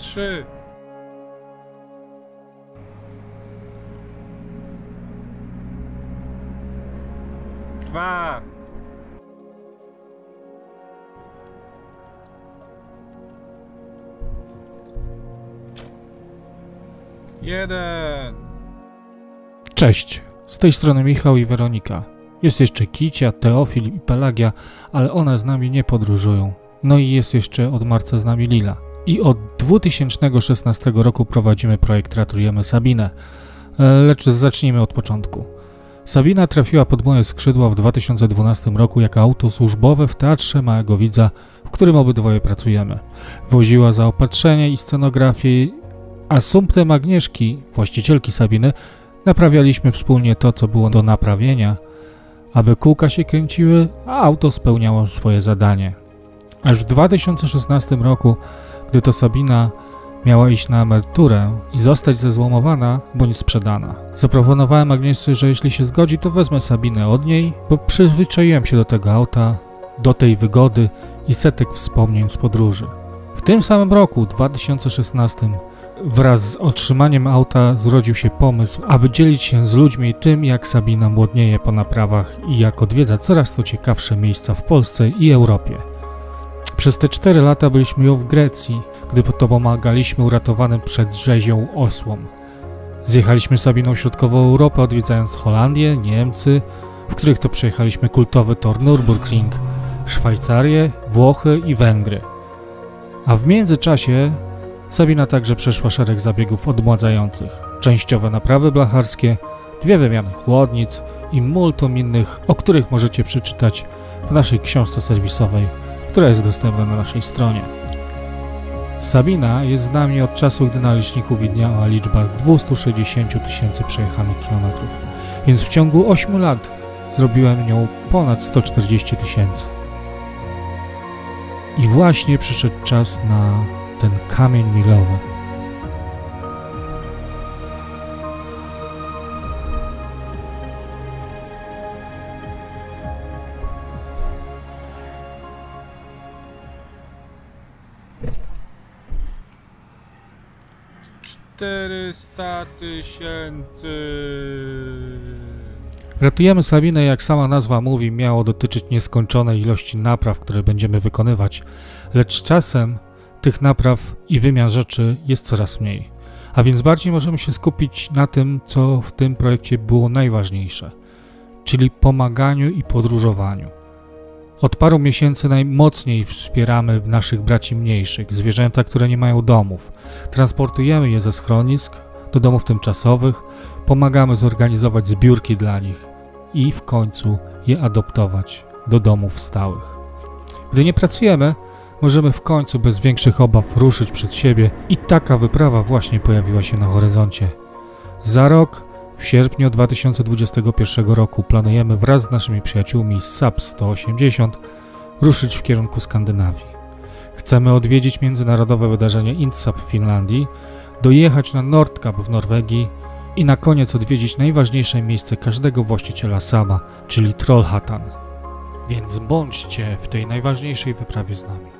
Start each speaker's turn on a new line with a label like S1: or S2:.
S1: 3. Dwa. 1.
S2: Cześć, z tej strony Michał i Weronika. Jest jeszcze Kicia, Teofil i Pelagia, ale one z nami nie podróżują. No i jest jeszcze od marca z nami Lila. I od 2016 roku prowadzimy projekt Ratujemy Sabinę. Lecz zacznijmy od początku. Sabina trafiła pod moje skrzydła w 2012 roku jako auto służbowe w Teatrze Małego Widza, w którym obydwoje pracujemy. Woziła zaopatrzenie i scenografię, a sumptem Agnieszki, właścicielki Sabiny, naprawialiśmy wspólnie to, co było do naprawienia, aby kółka się kręciły, a auto spełniało swoje zadanie. Aż w 2016 roku, gdy to Sabina miała iść na emeryturę i zostać zezłomowana bądź sprzedana. Zaproponowałem Agnieszce, że jeśli się zgodzi, to wezmę Sabinę od niej, bo przyzwyczaiłem się do tego auta, do tej wygody i setek wspomnień z podróży. W tym samym roku, 2016, wraz z otrzymaniem auta zrodził się pomysł, aby dzielić się z ludźmi tym, jak Sabina młodnieje po naprawach i jak odwiedza coraz to ciekawsze miejsca w Polsce i Europie. Przez te 4 lata byliśmy ją w Grecji, gdy pomagaliśmy uratowanym przed rzezią osłom. Zjechaliśmy Sabiną środkową Europę, odwiedzając Holandię, Niemcy, w których to przejechaliśmy kultowy tor Nürburgring, Szwajcarię, Włochy i Węgry. A w międzyczasie Sabina także przeszła szereg zabiegów odmładzających, częściowe naprawy blacharskie, 2 wymiany chłodnic i multum innych, o których możecie przeczytać w naszej książce serwisowej, która jest dostępna na naszej stronie. Sabina jest z nami od czasu, gdy na liczniku widniała liczba 260 000 przejechanych kilometrów, więc w ciągu 8 lat zrobiłem nią ponad 140 000. I właśnie przyszedł czas na ten kamień milowy.
S1: $400 000.
S2: Ratujemy Sabinę, jak sama nazwa mówi, miało dotyczyć nieskończonej ilości napraw, które będziemy wykonywać, lecz czasem tych napraw i wymian rzeczy jest coraz mniej, a więc bardziej możemy się skupić na tym, co w tym projekcie było najważniejsze, czyli pomaganiu i podróżowaniu. Od paru miesięcy najmocniej wspieramy naszych braci mniejszych, zwierzęta, które nie mają domów. Transportujemy je ze schronisk do domów tymczasowych, pomagamy zorganizować zbiórki dla nich i w końcu je adoptować do domów stałych. Gdy nie pracujemy, możemy w końcu bez większych obaw ruszyć przed siebie i taka wyprawa właśnie pojawiła się na horyzoncie. Za rok, w sierpniu 2021 roku, planujemy wraz z naszymi przyjaciółmi z SAP 180 ruszyć w kierunku Skandynawii. Chcemy odwiedzić międzynarodowe wydarzenie INTSAP w Finlandii, dojechać na Nordkap w Norwegii i na koniec odwiedzić najważniejsze miejsce każdego właściciela SABa, czyli Trollhättan. Więc bądźcie w tej najważniejszej wyprawie z nami.